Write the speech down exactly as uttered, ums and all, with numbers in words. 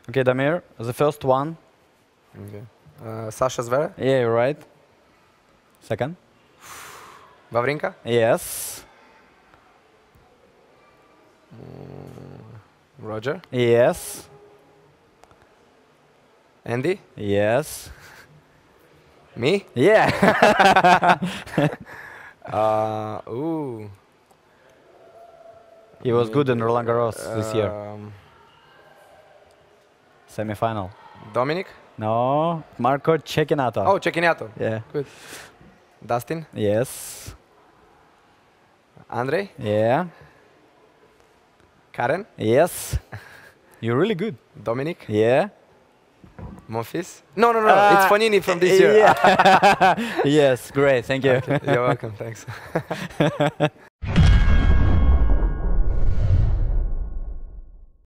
Okay, Damir, the first one. Okay. Uh, Sasha Zverev. Yeah, you're right. Second. Wawrinka. Yes. Roger. Yes. Andy. Yes. Me. Yeah. uh, ooh. He was good in Roland Garros this year. Um, Semi-final. Dominic. No. Marco Cecchinato. Oh, Cecchinato. Yeah. Good. Dustin. Yes. Andrei. Yeah. Karen. Yes. You're really good. Dominic. Yeah. Monfils. No, no, no. Uh, it's Fonini from this year. Yeah. Yes, great. Thank you. Okay, you're welcome. Thanks.